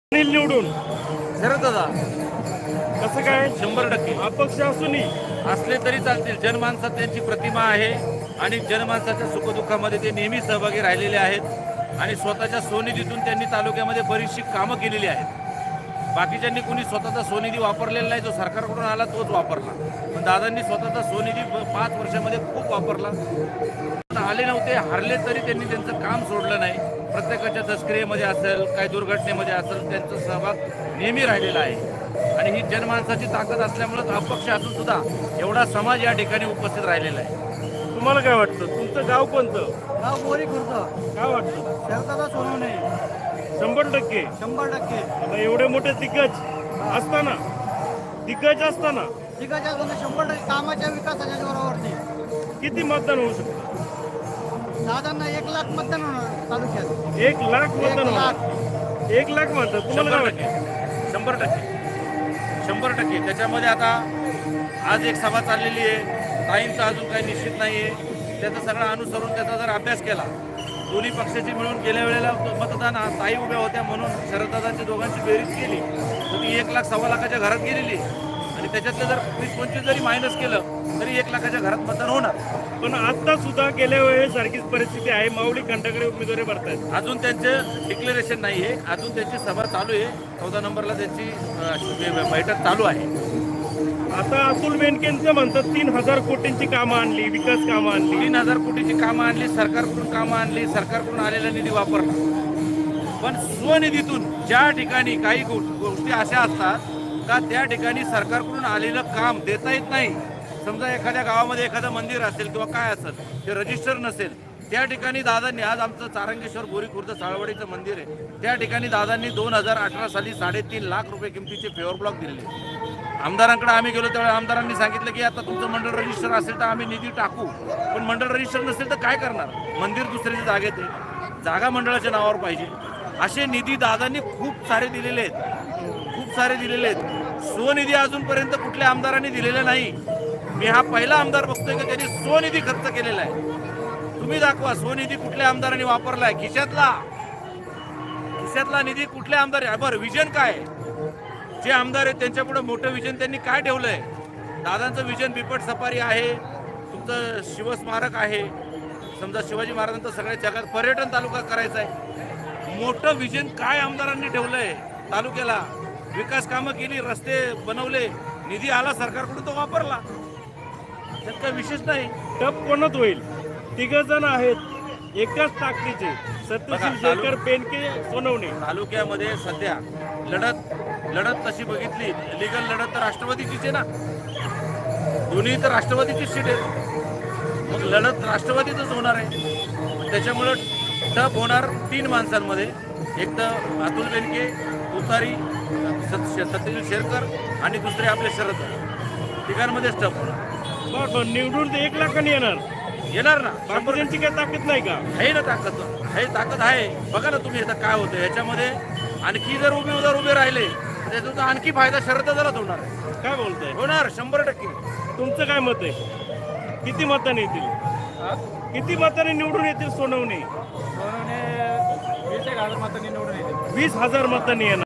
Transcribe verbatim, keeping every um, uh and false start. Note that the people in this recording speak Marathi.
निवडून शरद दादा कसं काय शंभर टक्के अपक्ष असूनही असले तरी चालतील. जनमानसात त्यांची प्रतिमा आहे आणि जनमानसाच्या सुखदुःखामध्ये ते नेहमी सहभागी राहिलेले आहेत आणि स्वतःच्या स्वनिधीतून त्यांनी तालुक्यामध्ये बरीचशी कामं केलेली आहेत. बाकीच्यांनी कुणी स्वतःचा स्वनिधी वापरलेला नाही, जो सरकारकडून आला तोच वापरला. पण दादांनी स्वतःचा स्वनिधी पाच वर्षामध्ये खूप वापरला. आले नव्हते, हारले तरी त्यांनी त्यांचं काम सोडलं नाही. प्रत्येकाच्या तस्करीमध्ये असेल, काही दुर्घटनेमध्ये असेल, त्यांचा सहभाग नेहमी राहिलेला आहे आणि ही जनमानसाची ताकद असल्यामुळे अपक्ष असून सुद्धा एवढा समाज या ठिकाणी उपस्थित राहिलेला आहे. तुम्हाला काय वाटतं? तुमचं गाव कोणतं? गाव बोरी खुर्द. काय वाटतं? शरदादा सोनवणे शंभर टक्के शंभर टक्के आता एवढे मोठे दिग्गज असताना दिग्गज असताना तिघाच्या दोन शंभर टक्के कामाच्या विकासाच्या जोरावरती किती मतदान होऊ शकतं? दादांना एक लाख मतदान होणार तालुक्यात. एक लाख मतदान एक लाख. होणार. एक लाख मतदान तुम्हाला काय शंभर वाटतं? टक्के शंभर टक्के शंभर टक्के त्याच्यामध्ये आता आज एक सभा चाललेली आहे, ताईंचा अजून काही निश्चित नाही आहे. त्याचं सगळं अनुसरून त्याचा जर अभ्यास केला, दोन्ही पक्षाची मिळून गेल्या वेळेला मतदान ताई उभ्या होत्या म्हणून शरददादांची दोघांची बेरीज केली तर ती एक लाख सव्वा लाखाच्या घरात गेलेली आणि त्याच्यातलं जर वीस पंचवीस जरी मायनस केलं तरी एक लाखाच्या घरात मतदान होणार. पण आता सुद्धा गेल्या वेळेस सारखीच परिस्थिती आहे. माऊली खंडाकडे उमेदवारी भरतायत. अजून त्यांचं डिक्लेरेशन नाही आहे, अजून त्यांची सभा चालू आहे. चौदा नंबरला त्यांची अ, बैठक चालू आहे. आता अतुल बेनकेंचं म्हणतात तीन हजार कोटींची कामं आणली, विकास कामं आणली. तीन हजार कोटीची कामं आणली, सरकारकडून कामं आणली, सरकारकडून आलेला निधी वापरला. पण स्वनिधीतून ज्या ठिकाणी काही गो गोष्टी अशा असतात का त्या ठिकाणी सरकारकडून आलेलं काम देता येत नाही. समजा एखाद्या गावामध्ये एखादं मंदिर असेल किंवा काय असेल, ते रजिस्टर नसेल, त्या ठिकाणी दादांनी आज आमचं चारंगेश्वर बोरी खुर्द साळवाडीचं मंदिर आहे, त्या ठिकाणी दादांनी दोन हजार अठरा साली साडेतीन लाख रुपये किमतीचे फेवर ब्लॉक दिलेले. आमदारांकडे आम्ही गेलो त्यावेळी आमदारांनी सांगितलं की आता तुमचं मंडळ रजिस्टर असेल तर आम्ही निधी टाकू, पण मंडळ रजिस्टर नसेल तर काय करणार? मंदिर दुसऱ्याच्या जागेत आहे, जागा मंडळाच्या नावावर पाहिजे. असे निधी दादांनी खूप सारे दिलेले आहेत, खूप सारे दिलेले आहेत. स्वनिधी अजूनपर्यंत कुठल्या आमदारांनी दिलेला नाही. मी हा पहिला आमदार बघतोय की त्यांनी स्वनिधी खर्च केलेला आहे. तुम्ही दाखवा स्वनिधी कुठल्या आमदारांनी वापरलाय. खिशातला खिशातला निधी कुठल्या आमदार? बरं, विजन काय? जे आमदार आहेत त्यांच्या पुढे मोठं विजन त्यांनी काय ठेवलंय? दादांचं विजन बिपट सफारी आहे, तुमचं शिवस्मारक आहे, समजा शिवाजी महाराजांचं सगळ्या जगात पर्यटन तालुका करायचा आहे. मोठं विजन काय आमदारांनी ठेवलंय? तालुक्याला विकास कामं केली, रस्ते बनवले, निधी आला सरकारकडून तो वापरला. त्यात काही विशेष नाही. टप कोणात होईल? तिघ जण आहेत एकाच ताकदीचे, सत्यशील शेखर, बेनके, सोनवणे. तालुक्यामध्ये सध्या लढत लढत तशी बघितली, लिगल लढत तर राष्ट्रवादीचीच आहे ना, दोन्ही तर राष्ट्रवादीचीच सीट आहे. मग लढत राष्ट्रवादीतच होणार आहे. त्याच्यामुळं टप होणार तीन माणसांमध्ये, एक तर अतुल बेनके, तुतारी सत्यशील शेरकर आणि दुसरे आपले शरद. तिघांमध्येच टप होणार. बरं, निवडून ते एक लाखांनी येणार येणार ना. बाकीच्यांची काही ताकद नाही का? आहे ना ताकद, आहे ताकद आहे. बघा ना तुम्ही आता काय होतं ह्याच्यामध्ये. आणखी जर उमेदवार उभे राहिले तर त्याचा आणखी फायदा शरददादालाच होणार आहे. काय बोलताय? होणार शंभर टक्के. तुमचं काय मत आहे? किती मतांनी येतील? किती मतांनी निवडून येतील सोनवणे? वीस एक हजार मतांनी निवडून येते. वीस हजार मतांनी येणार.